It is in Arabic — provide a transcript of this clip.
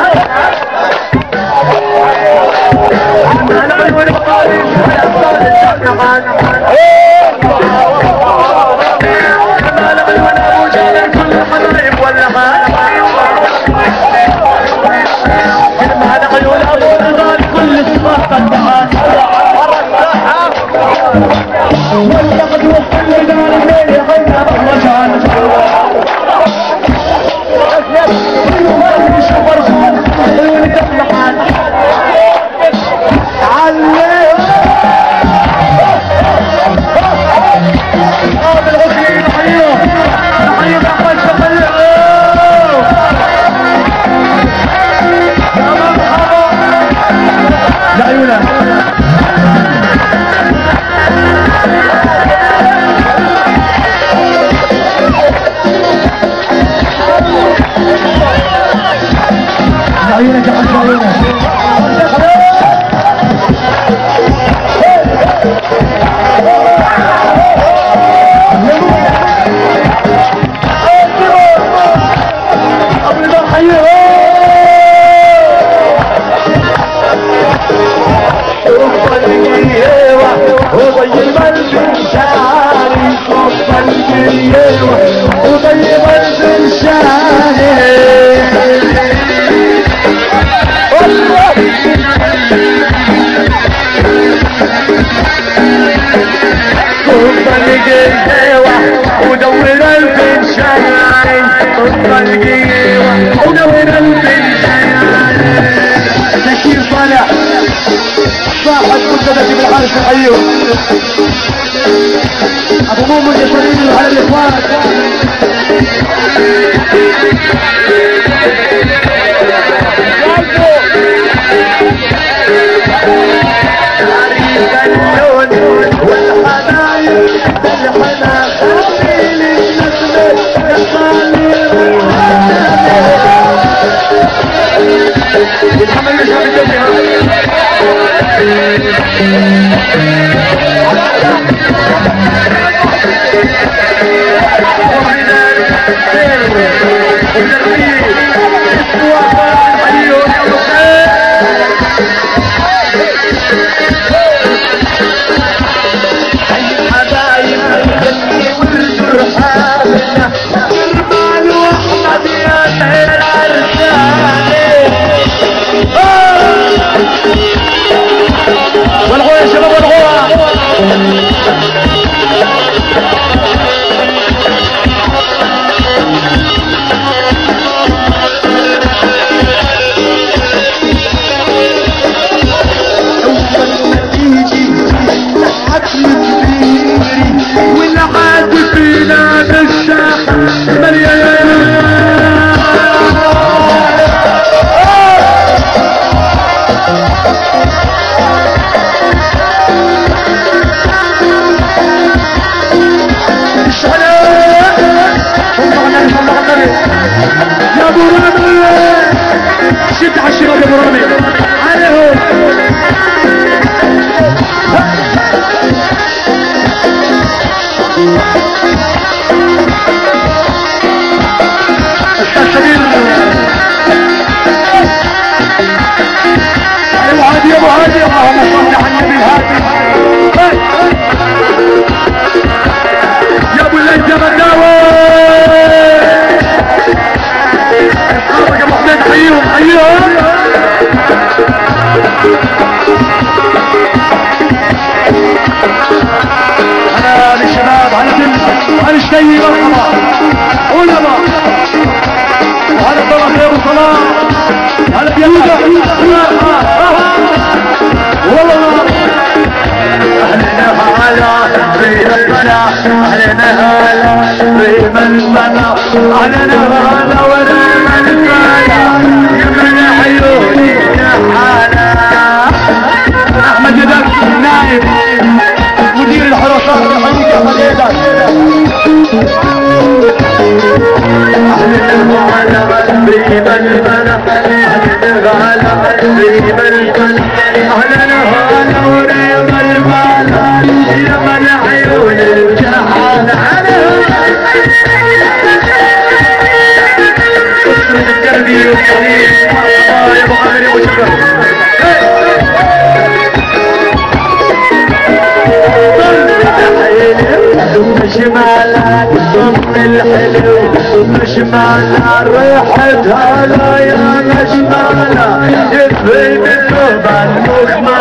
ابو مومو يصلي على الاخوان والغوا يا شباب والغوا والعاد فينا بالشاحة مليان يا ابو رامي شد على الشباب يا ابو رامي عليهم استاذ سمير ايوه هادي يا ابو هادي اللهم صل على النبي الهادي يا ابو الليث يا بداوي اصحابك يا ابو حميد حييهم حييهم انا للشباب على تلك وعلى الشيء مرحبا علماء وعلى الطرف يا ابو صلاح على بيوده والله اهلنا هلا في البنا اهلنا هلا في البنا اهلنا هلا وريم البنا يمن عيوني يا حالا احمد ذكي نائب مدير الحراسات يحييك يا خليلك اهلنا هلا في البنا اهلنا هلا في البنا اهلنا هلا وريم البنا يمن عيوني الجحال على نشمالة ريحتها لا يا نشمالة يكفيني ثوب المخمة